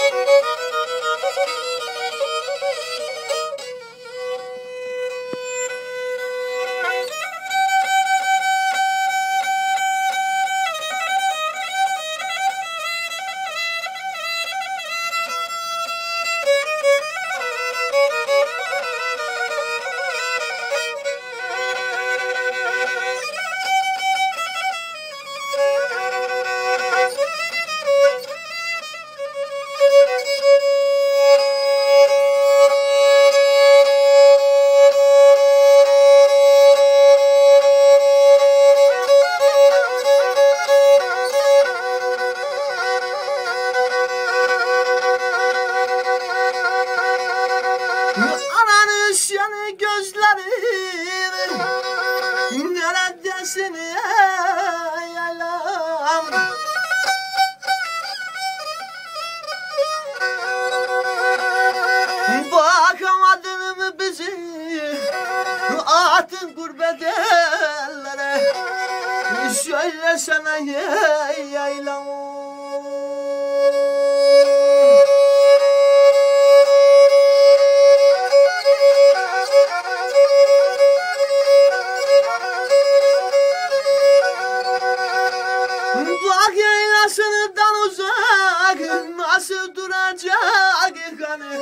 Ananın yanı gözlerim neredesin ey alam? Bakamadın mı bizi atın gurbet ellere? Söylesene ey alam. Bak yaylasından uzak nasıl duracak hani?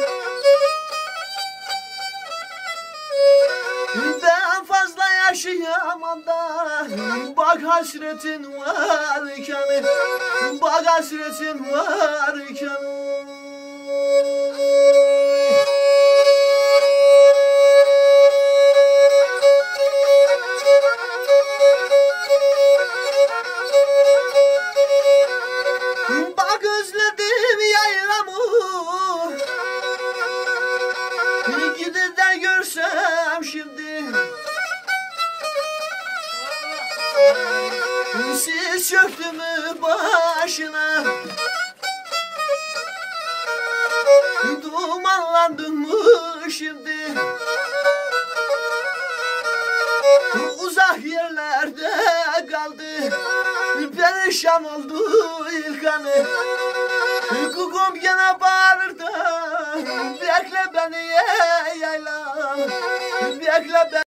Ben fazla yaşayamam da bak hasretin varken, bak hasretin varken. Bak özledim yaylamı, gidip de görsem şimdi. Siz çöktü mü başına, dumanlandın mı şimdi? Uzak yerlerde kaldı, perişan oldu ilkanı. Kukum gene bağırır da bekle beni ey yaylam, bekle beni.